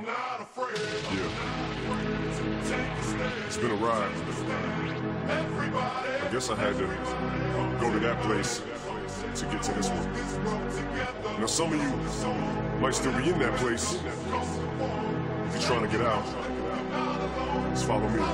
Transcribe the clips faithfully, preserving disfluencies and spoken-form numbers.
not afraid. Yeah. It's been a ride. I guess I had to go to that place to get to this one. Now some of you might still be in that place. If you're trying to get out, just follow me.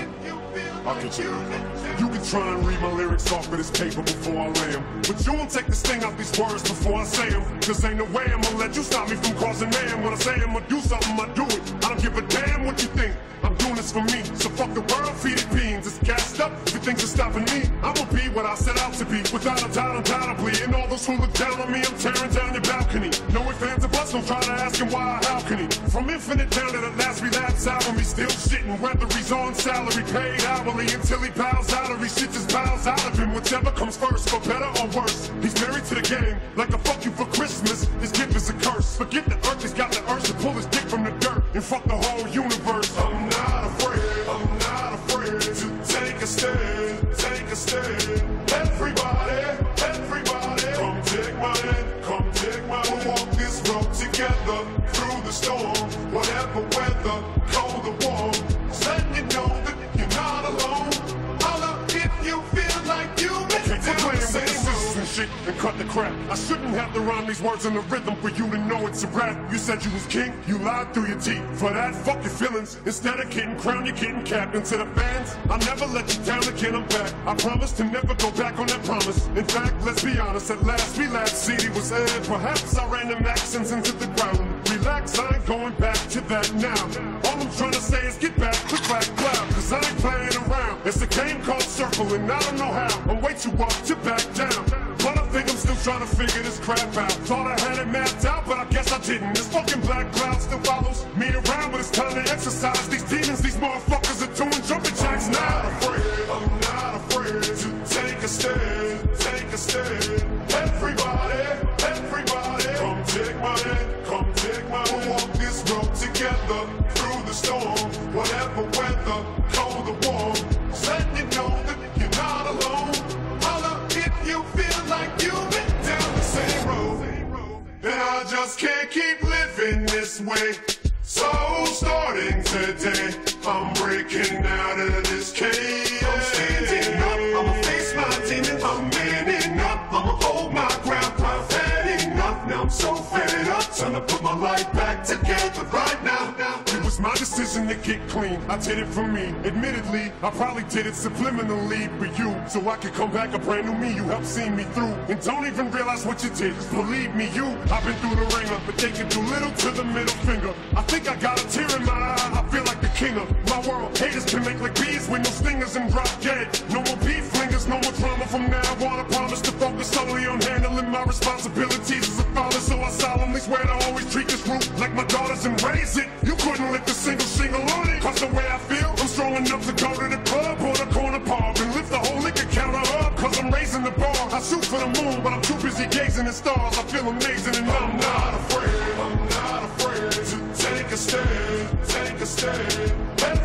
I'll catch you. You can try and read my lyrics off of this paper before I lay them, but you won't take the sting out these words before I say them. Cause ain't no way I'm gonna let you stop me from causing man. When I say I'm gonna do something, I do it. I don't give a damn what you think. I'm doing this for me, so fuck the world, feed it beans. It's gassed up, if you think you're stopping me, I'ma be what I set out to be, without a doubt, undoubtedly. And all those who look down on me, I'm tearing down your balcony. No ifs, ands, or buts, don't try to ask him why or how can he. From infinite down to the last relapse album, he's still shitting, whether he's on salary, paid hourly, until he bows out or he shit just bows out of him. Whichever comes first, for better or worse. He's married to the game, like a fuck you for Christmas. His gift is a curse. Forget the earth, he's got the urge to pull his dick from the dirt and fuck the whole universe. I'm not afraid, I'm not afraid to take a stand, take a stand. Everybody, everybody, come take my hand, come take my hand. We'll walk this road together through the storm, whatever weather, cold or warm. Just letting you know that you're not alone. Holla if you feel like you've been down the same road. And shit and cut the crap. I shouldn't have to rhyme these words in the rhythm for you to know it's a rap. You said you was king, you lied through your teeth. For that, fuck your feelings. Instead of getting crowned, you're getting capped. And to the fans, I'll never let you down again, I'm back. I promise to never go back on that promise. In fact, let's be honest, at last we laughed, C D was aired. Perhaps I ran them accents into the ground. Relax, I ain't going back to that now. All I'm trying to say is get back, click back, loud. Cause I ain't playing around. It's a game called Circle and I don't know how. I'm way too up to back down. But I think I'm still trying to figure this crap out. Thought I had it mapped out, but I guess I didn't. This fucking black cloud still follows me around, but it's time to exercise these demons. These motherfuckers are doing jumping jacks now. I'm not afraid, I'm not afraid to take a stand, take a stand. Everybody, everybody, come take my hand, come take my hand. We'll walk this road together through the storm, whatever weather, cold or warm. Just letting you know that you're not alone. Holla if you feel like you've been down the same road. And I just can't keep living this way. So starting today, I'm breaking out of this cage. I'm standing up, I'ma face my demons. I'm manning up, I'ma hold my ground. I've had enough, now I'm so fed up. Time to put my life back together right now. It was my decision to get clean, I did it for me. Admittedly, I probably did it subliminally for you, so I could come back a brand new me. You helped see me through, and don't even realize what you did. Just believe me, you, I've been through the ringer, but they can do little to the middle finger. I think I got a tear in my eye, I feel like the king of my world. Haters can make like bees with no stingers and drop dead. No more beef flingers, no more drama from now on. I promise to focus solely on handling my responsibilities as a father, so I solemnly swear to always treat this group like my daughters and raise it. You couldn't lift a single shingle on it, cause the way I feel, I'm strong enough to go to the club or the corner pub and lift the whole liquor counter up, cause I'm raising the bar. I shoot for the moon, but I'm too busy gazing at stars. I feel amazing and I'm not afraid, I'm not afraid to take a stand, take a stand.